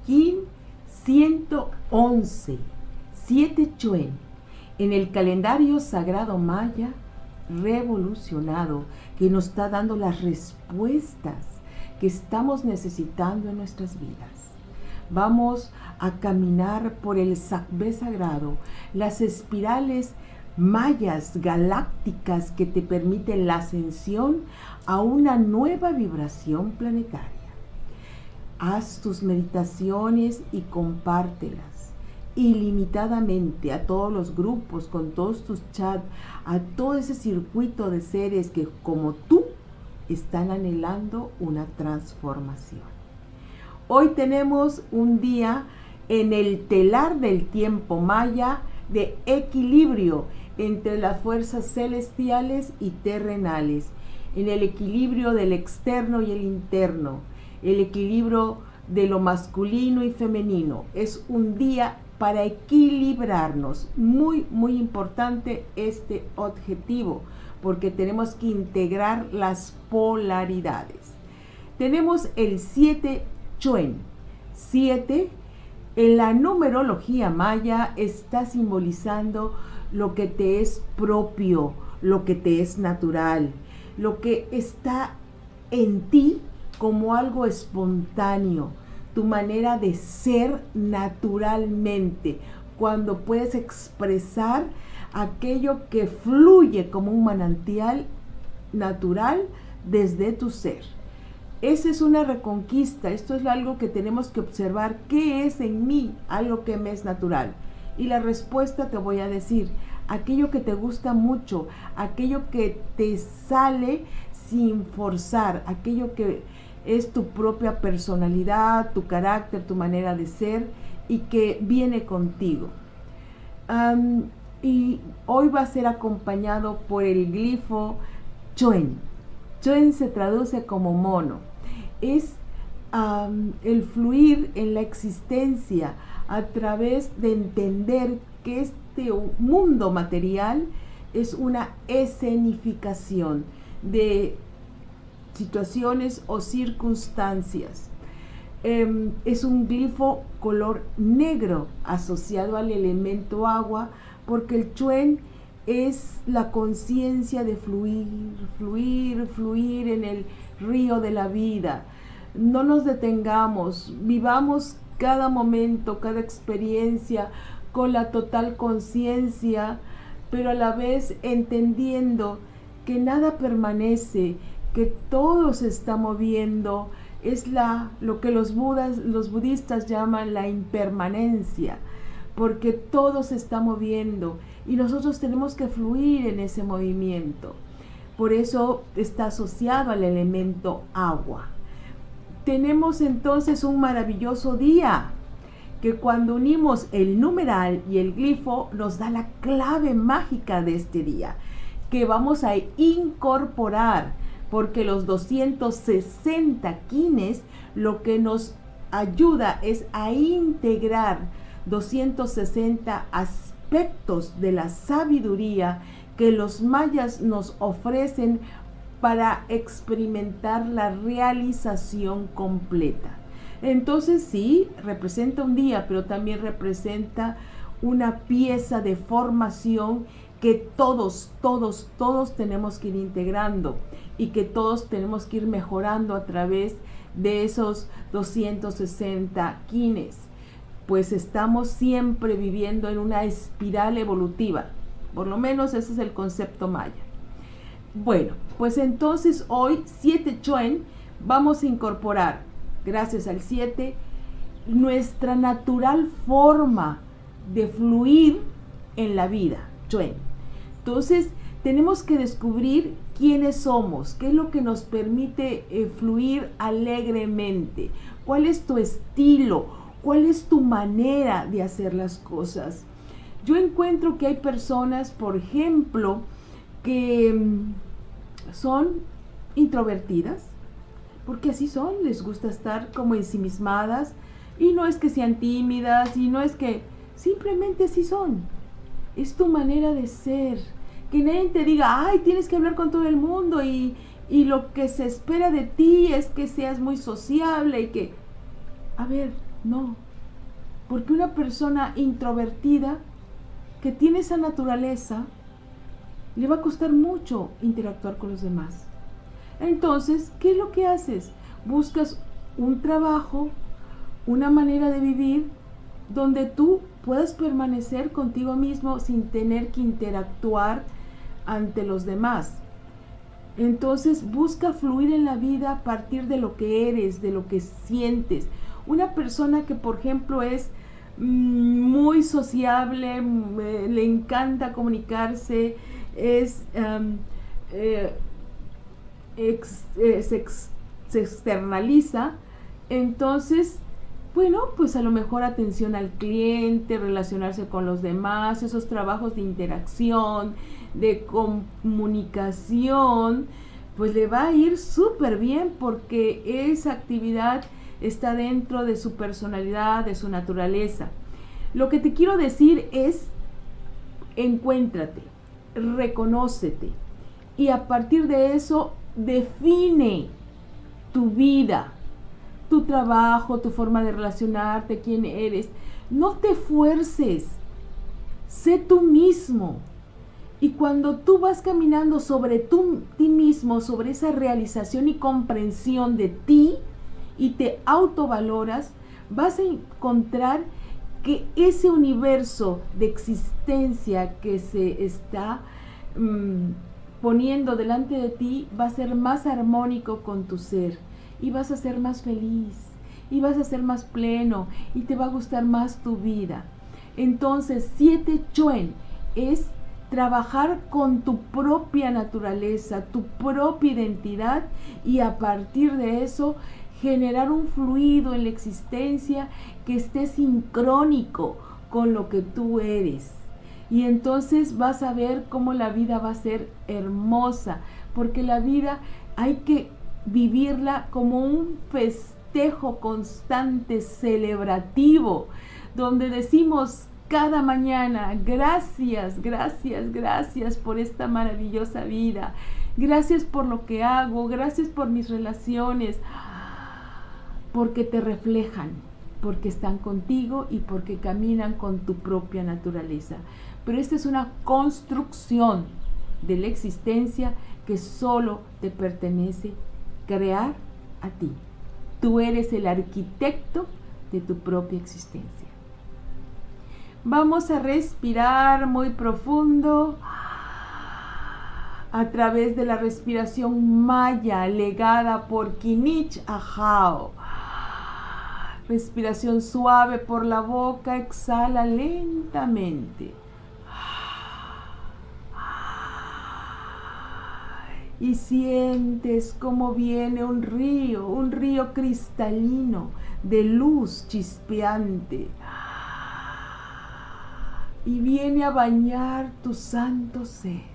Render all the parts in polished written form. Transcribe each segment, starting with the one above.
Kin 111, 7 Chuen, en el calendario sagrado maya revolucionado, que nos está dando las respuestas que estamos necesitando en nuestras vidas. Vamos a caminar por el Sacbé sagrado, las espirales mayas galácticas que te permiten la ascensión a una nueva vibración planetaria. Haz tus meditaciones y compártelas ilimitadamente a todos los grupos, con todos tus chats, a todo ese circuito de seres que, como tú, están anhelando una transformación. Hoy tenemos un día en el telar del tiempo maya de equilibrio entre las fuerzas celestiales y terrenales, en el equilibrio del externo y el interno, el equilibrio de lo masculino y femenino. Es un día para equilibrarnos. Muy, muy importante este objetivo, porque tenemos que integrar las polaridades. Tenemos el 7 Chuen. 7 en la numerología maya está simbolizando lo que te es propio, lo que te es natural, lo que está en ti como algo espontáneo, tu manera de ser naturalmente, cuando puedes expresar aquello que fluye como un manantial natural desde tu ser. Esa es una reconquista. Esto es algo que tenemos que observar. ¿Qué es en mí algo que me es natural? Y la respuesta te voy a decir: aquello que te gusta mucho, aquello que te sale sin forzar, aquello que es tu propia personalidad, tu carácter, tu manera de ser, y que viene contigo. Y hoy va a ser acompañado por el glifo Chuen. Chuen se traduce como mono. Es el fluir en la existencia a través de entender que este mundo material es una escenificación de situaciones o circunstancias. Es un glifo color negro asociado al elemento agua, porque el Chuen es la conciencia de fluir, fluir, fluir en el río de la vida. No nos detengamos, vivamos cada momento, cada experiencia con la total conciencia, pero a la vez entendiendo que nada permanece, que todo se está moviendo. Es lo que los budistas llaman la impermanencia, porque todo se está moviendo y nosotros tenemos que fluir en ese movimiento. Por eso está asociado al elemento agua. Tenemos entonces un maravilloso día, que cuando unimos el numeral y el glifo nos da la clave mágica de este día, que vamos a incorporar, porque los 260 kines lo que nos ayuda es a integrar 260 aspectos de la sabiduría que los mayas nos ofrecen para experimentar la realización completa. Entonces sí, representa un día, pero también representa una pieza de formación que todos tenemos que ir integrando, y que todos tenemos que ir mejorando a través de esos 260 kines, pues estamos siempre viviendo en una espiral evolutiva. Por lo menos ese es el concepto maya. Bueno, pues entonces hoy 7 Chuen vamos a incorporar, gracias al 7, nuestra natural forma de fluir en la vida, Chuen. Entonces tenemos que descubrir quiénes somos, qué es lo que nos permite fluir alegremente, cuál es tu estilo, cuál es tu manera de hacer las cosas. Yo encuentro que hay personas, por ejemplo, que son introvertidas, porque así son, les gusta estar como ensimismadas, y no es que sean tímidas, y no es que, simplemente así son. Es tu manera de ser. Que nadie te diga, ay, tienes que hablar con todo el mundo, y lo que se espera de ti es que seas muy sociable, y que, a ver, No, porque una persona introvertida que tiene esa naturaleza, le va a costar mucho interactuar con los demás. Entonces, ¿qué es lo que haces? Buscas un trabajo, una manera de vivir donde tú puedas permanecer contigo mismo sin tener que interactuar ante los demás. Entonces, busca fluir en la vida a partir de lo que eres, de lo que sientes. Una persona que, por ejemplo, es muy sociable, le encanta comunicarse, se externaliza, entonces, bueno, pues a lo mejor atención al cliente, relacionarse con los demás, esos trabajos de interacción, de comunicación, pues le va a ir súper bien porque esa actividad está dentro de su personalidad, de su naturaleza. Lo que te quiero decir es, encuéntrate, reconócete y a partir de eso define tu vida, tu trabajo, tu forma de relacionarte, quién eres. No te fuerces, sé tú mismo. Y cuando tú vas caminando sobre ti mismo, sobre esa realización y comprensión de ti, y te autovaloras, vas a encontrar que ese universo de existencia que se está poniendo delante de ti va a ser más armónico con tu ser y vas a ser más feliz y vas a ser más pleno y te va a gustar más tu vida. Entonces, 7 Chuen es trabajar con tu propia naturaleza, tu propia identidad y a partir de eso generar un fluido en la existencia que esté sincrónico con lo que tú eres. Y entonces vas a ver cómo la vida va a ser hermosa, porque la vida hay que vivirla como un festejo constante, celebrativo, donde decimos cada mañana, gracias, gracias, gracias por esta maravillosa vida, gracias por lo que hago, gracias por mis relaciones, porque te reflejan, porque están contigo y porque caminan con tu propia naturaleza. Pero esta es una construcción de la existencia que solo te pertenece crear a ti. Tú eres el arquitecto de tu propia existencia. Vamos a respirar muy profundo a través de la respiración maya legada por Kinich Ajao. Respiración suave por la boca, exhala lentamente. Y sientes como viene un río cristalino de luz chispeante. Y viene a bañar tu santo ser.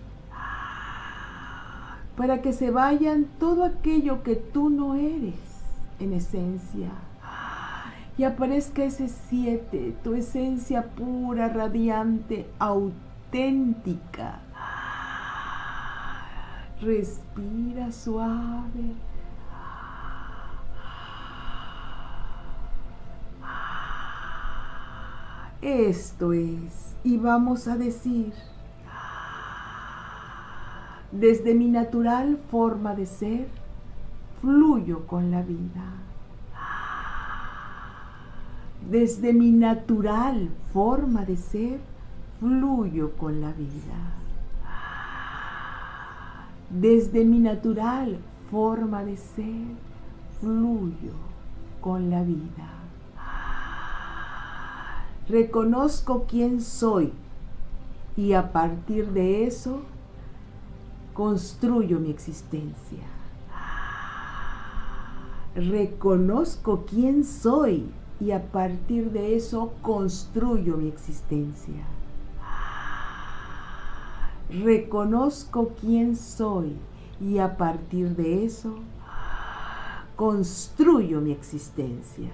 Para que se vayan todo aquello que tú no eres en esencia. Y aparezca ese 7, tu esencia pura, radiante, auténtica. Respira suave. Esto es, y vamos a decir, desde mi natural forma de ser, fluyo con la vida. Desde mi natural forma de ser, fluyo con la vida. Desde mi natural forma de ser, fluyo con la vida. Reconozco quién soy y a partir de eso construyo mi existencia. Reconozco quién soy y a partir de eso construyo mi existencia. Reconozco quién soy y a partir de eso construyo mi existencia.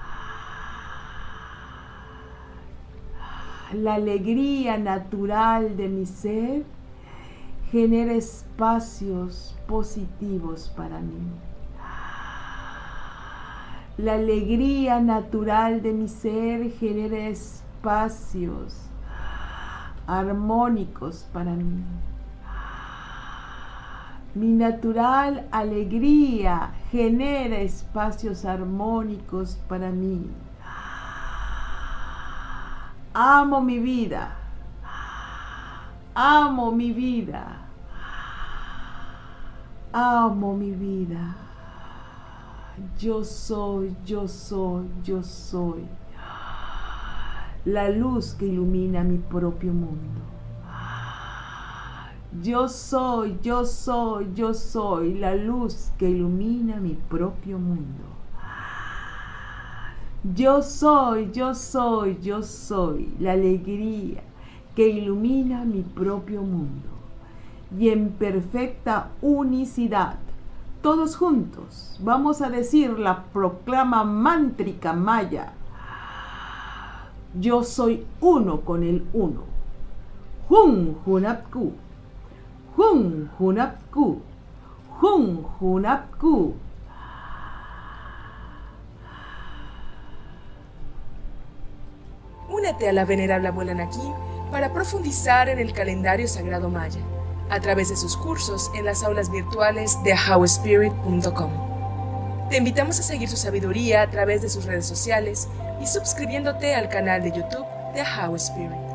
La alegría natural de mi ser genera espacios positivos para mí. La alegría natural de mi ser genera espacios armónicos para mí. Mi natural alegría genera espacios armónicos para mí. Amo mi vida. Amo mi vida. Amo mi vida. Yo soy, yo soy, yo soy la luz que ilumina mi propio mundo. Yo soy, yo soy, yo soy la luz que ilumina mi propio mundo. Yo soy, yo soy, yo soy la alegría que ilumina mi propio mundo. Y en perfecta unicidad, todos juntos, vamos a decir la proclama mántrica maya. Yo soy uno con el uno. Hun Hunapku. Hun Hunapku. Hun Hunapku. Únete a la venerable abuela Naki para profundizar en el calendario sagrado maya a través de sus cursos en las aulas virtuales de howspirit.com. Te invitamos a seguir su sabiduría a través de sus redes sociales y suscribiéndote al canal de YouTube de How Spirit.